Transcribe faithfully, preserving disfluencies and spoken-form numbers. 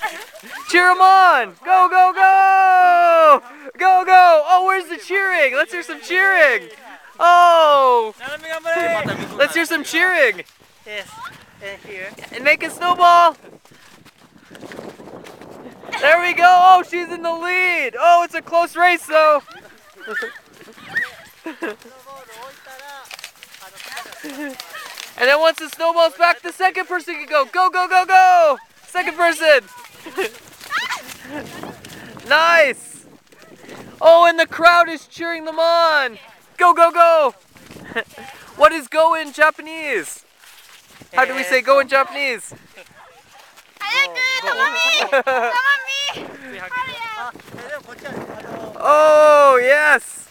Cheer them on! Go, go, go! Go, go! Oh, where's the cheering? Let's hear some cheering! Oh! Let's hear some cheering! Yes, and here. And make a snowball! There we go! Oh, she's in the lead! Oh, it's a close race though! And then once the snowball's back, the second person can go. Go, go, go, go! Second person! Nice! Oh, and the crowd is cheering them on! Go, go, go! What is go in Japanese? How do we say go in Japanese? Oh, yes!